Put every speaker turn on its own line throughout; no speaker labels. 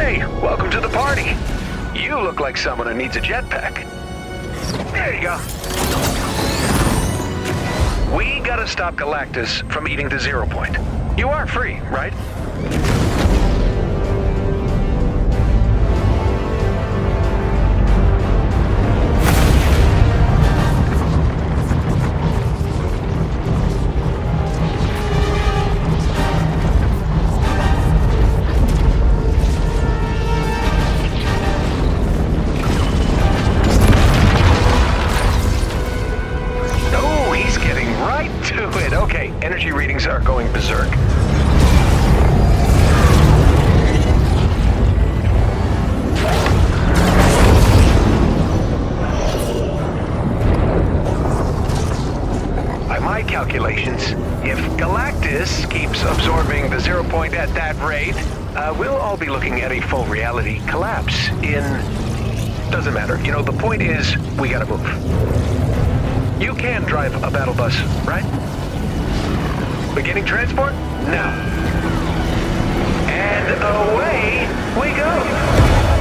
Hey, welcome to the party. You look like someone who needs a jetpack. There you go. We gotta stop Galactus from eating the 0 point. You are free, right? Okay, energy readings are going berserk. By my calculations, if Galactus keeps absorbing the 0 point at that rate, we'll all be looking at a full reality collapse in... Doesn't matter. You know, the point is, we gotta move. You can drive a battle bus, right? Beginning transport? Now. And away we go!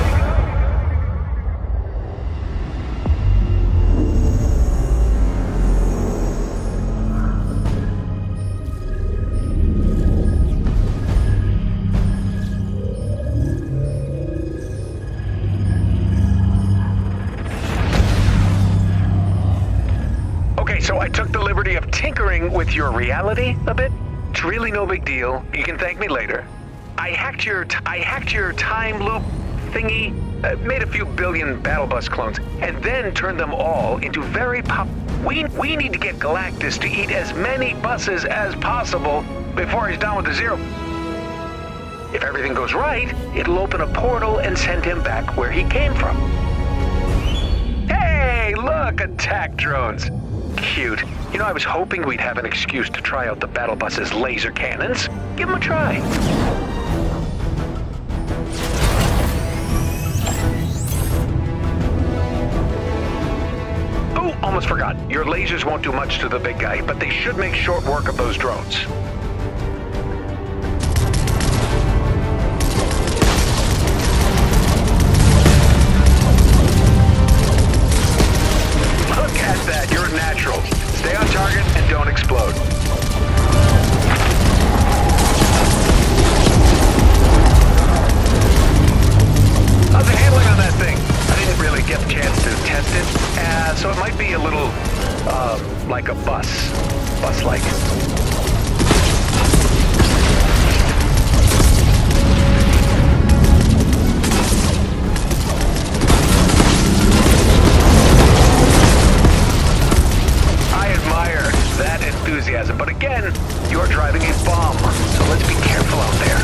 So I took the liberty of tinkering with your reality a bit. It's really no big deal. You can thank me later. I hacked your time loop thingy, made a few billion battle bus clones, and then turned them all into very We need to get Galactus to eat as many buses as possible before he's done with the 0. If everything goes right, it'll open a portal and send him back where he came from. Hey, look, attack drones. Cute. You know, I was hoping we'd have an excuse to try out the battle bus's laser cannons. Give them a try. Oh, almost forgot. Your lasers won't do much to the big guy, but they should make short work of those drones. Look at that, you're natural. Stay on target and don't explode. How's the handling on that thing? I didn't really get the chance to test it, so it might be a little, like a bus-like. That enthusiasm, but again, you're driving a bomb, so let's be careful out there.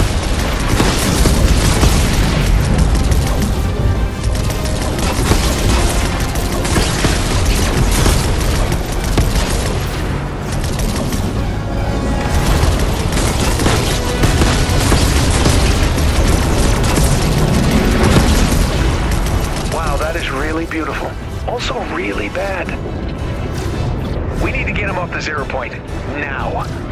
Wow, that is really beautiful. Also really bad. We need to get him off the 0 point, now.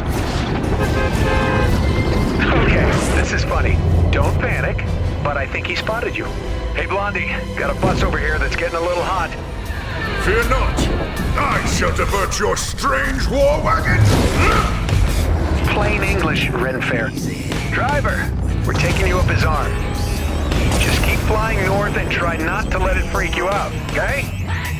Okay, this is funny. Don't panic, but I think he spotted you. Hey, Blondie, got a bus over here that's getting a little hot.
Fear not. I shall divert your strange war wagon.
Plain English, Renfair. Driver, we're taking you up his arm. Just keep flying north and try not to let it freak you out, okay?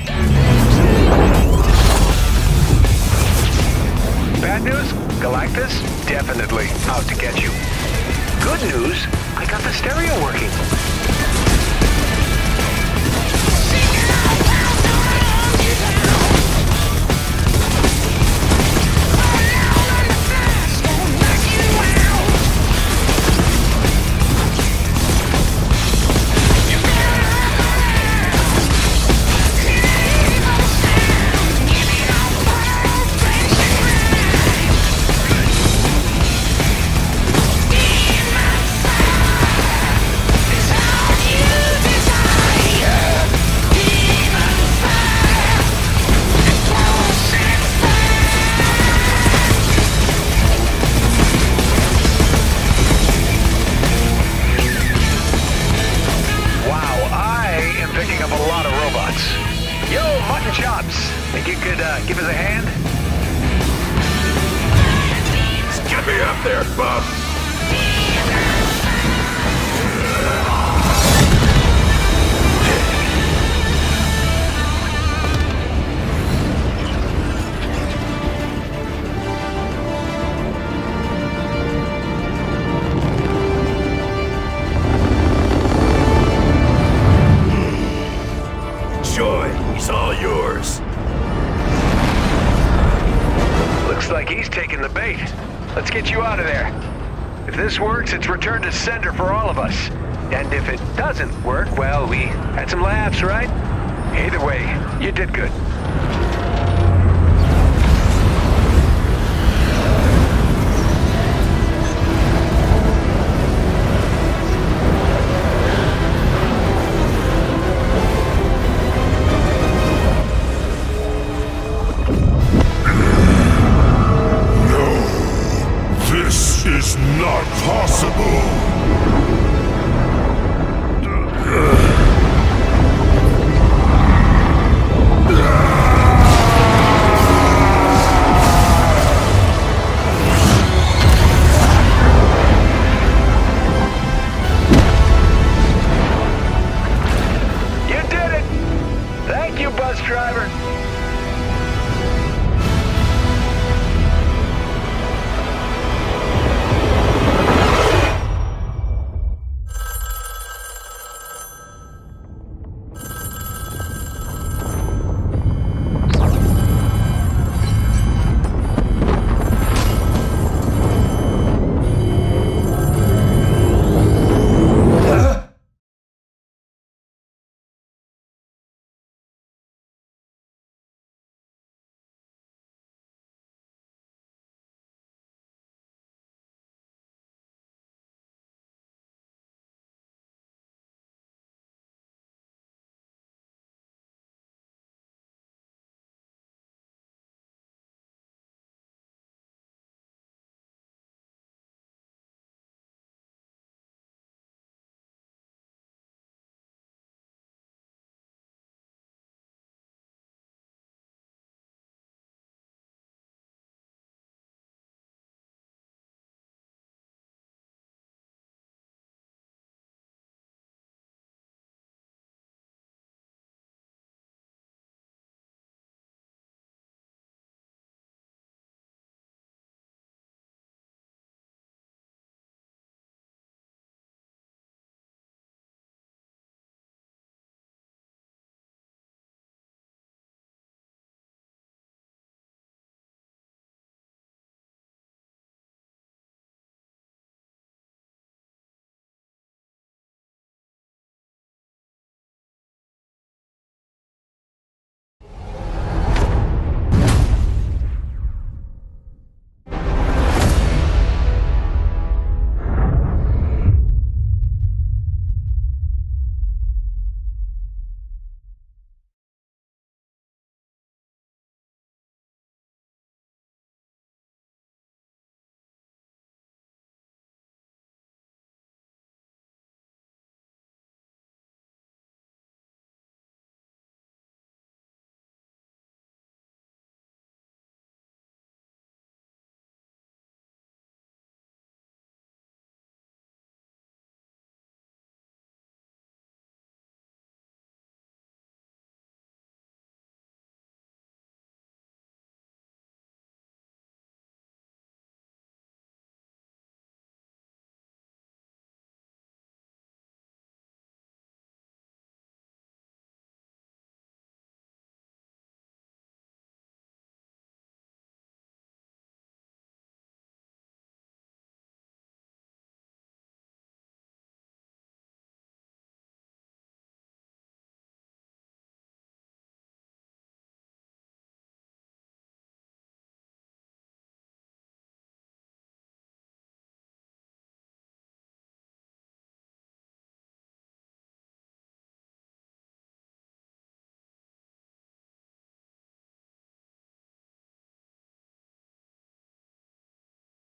Bad news? Galactus? Definitely out to get you. Good news? I got the stereo working. jobs. Think you could give us a hand?
Get me up there, bub! Joy, he's all yours.
Looks like he's taking the bait. Let's get you out of there. If this works, it's return to sender for all of us. And if it doesn't work, well, we had some laughs, right? Either way, you did good.
This is not possible!
You did it! Thank you, bus driver.